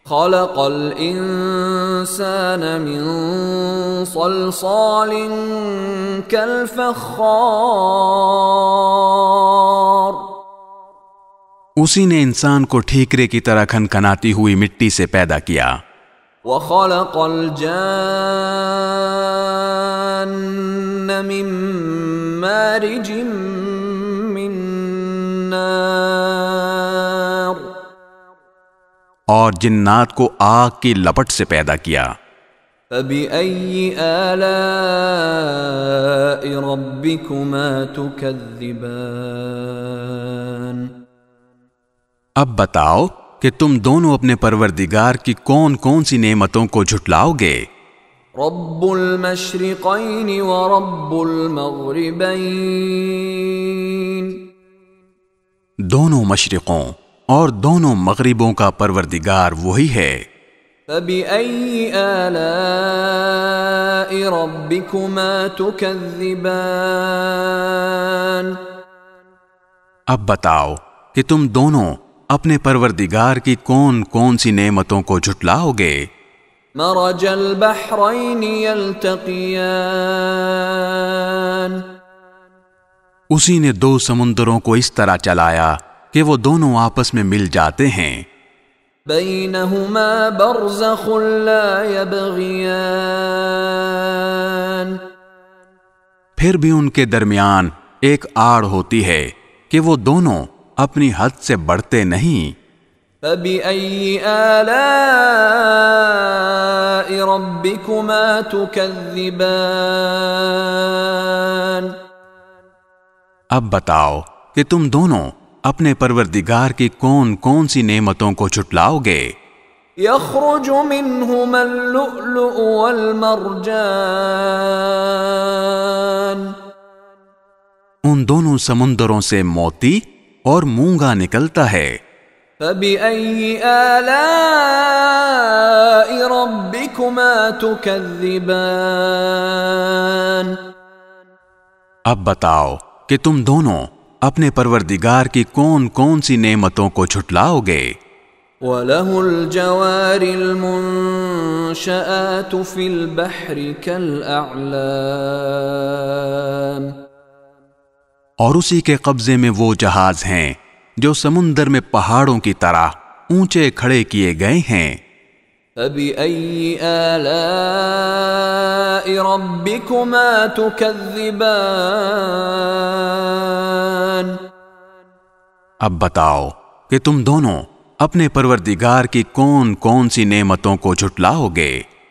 خلق الانسان من صلصال كالفخار، اسی نے انسان کو ٹھیکرے کی طرح کھنکھناتی ہوئی مٹی سے پیدا کیا۔ وخلق الجان من مارج من نار، اور جنات کو آگ کی لپٹ سے پیدا کیا۔ فبأي آلاء ربكما تكذبان، اب بتاؤ کہ تم دونوں اپنے پروردگار کی کون کون سی نعمتوں کو جھٹلاؤ گے؟ رب المشرقین ورب المغربین، دونوں مشرقوں اور دونوں مغربوں کا پروردگار وہی ہے۔ فبأي آلاء ربكما تكذبان، اب بتاؤ کہ تم دونوں اپنے پروردگار کی کون کون سی نعمتوں کو جھٹلاؤ گے؟ مرج البحرین یلتقیان، اسی نے دو سمندروں کو اس طرح چلایا کہ وہ دونوں آپس میں مل جاتے ہیں۔ بینہما برزخ لا یبغیان، پھر بھی ان کے درمیان ایک آڑ ہوتی ہے کہ وہ دونوں اپنی حد سے بڑھتے نہیں۔ فبأي آلاء ربكما تكذبان، اب بتاؤ کہ تم دونوں اپنے پروردگار کی کون کون سی نعمتوں کو جھٹلاؤ گے؟ يخرج منهما اللؤلؤ والمرجان، ان دونوں سمندروں سے موتی اور مونگا نکلتا ہے۔ فبأي آلاء ربكما تكذبان، اب بتاؤ کہ تم دونوں اپنے پروردگار کی کون کون سی نعمتوں کو جھٹلاؤ گے؟ وَلَهُ الْجَوَارِ الْمُنشَآتُ فِي الْبَحْرِ كَالْأَعْلَامِ، اور اسی کے قبضے میں وہ جہاز ہیں جو سمندر میں پہاڑوں کی طرح اونچے کھڑے کیے گئے ہیں۔ فَبِأَيِّ آلَاءِ رَبِّكُمَا تُكَذِّبَانِ، اب بتاؤ کہ تم دونوں اپنے پروردگار کی کون کون سی نعمتوں کو جھٹلاؤ گے؟